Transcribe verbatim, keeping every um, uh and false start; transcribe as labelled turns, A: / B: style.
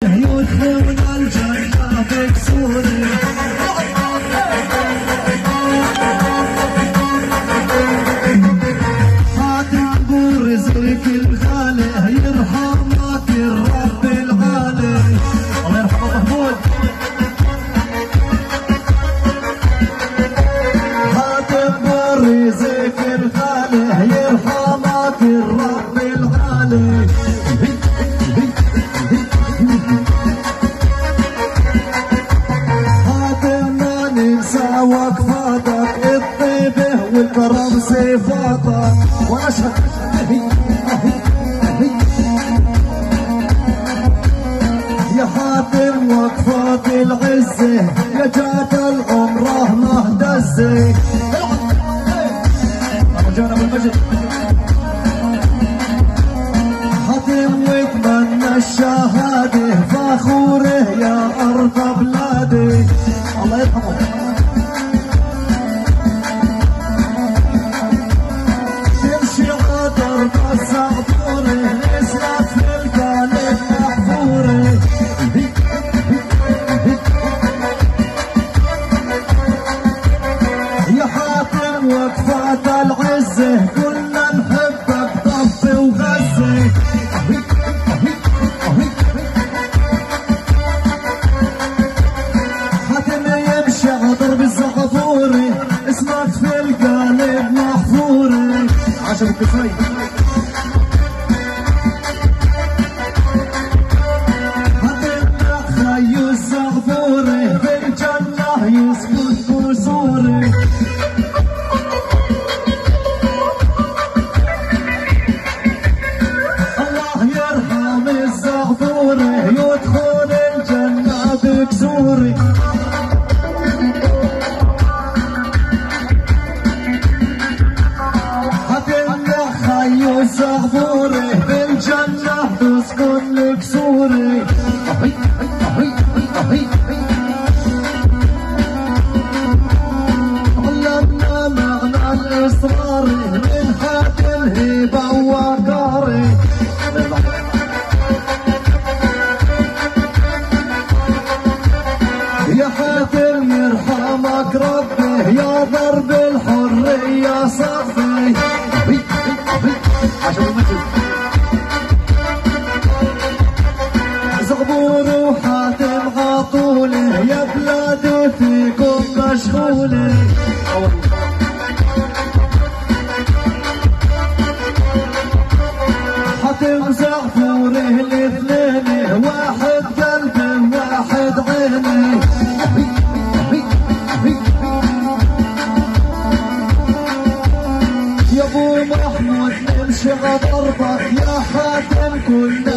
A: يدخلون الجنة بكسوري خاتم برزقك الغالي يرحمك الرب العالي الله يرحمه محمود خاتم برزقك الغالي يرحمك الرب العالي وقفاتك الطيبة والكرم صفاتك ونشهد يا حاتم وقفات العزة يا جات العمره مهدزة رجعنا بالمجد حاتم واتمنى الشهادة فخوره يا أرض بلادي الله يرحمه وقفات العزة كلنا نحبك طف وغزة حاتم يمشي عطر بالزغفوري اسمك في القالب محفوري عشان الكفاية حاتم خيو الزغفوري بالجنة يسكت بصوري يدخل الجنة بكسوري حتمنى خيو الزغفوري بالجنة تسكن لكسوري علمنا معنى الإصرار من حاتم هبة وقاري يا حاتم يرحمك ربي يا ضرب الحرية صفي زغبور وحاتم عطولي يا بلادي فيكم مشغولي حاتم زغفوره الاثنين واحد قلبي واحد عيني يا ابو محمود نمشي غضربك يا حاتم كلنا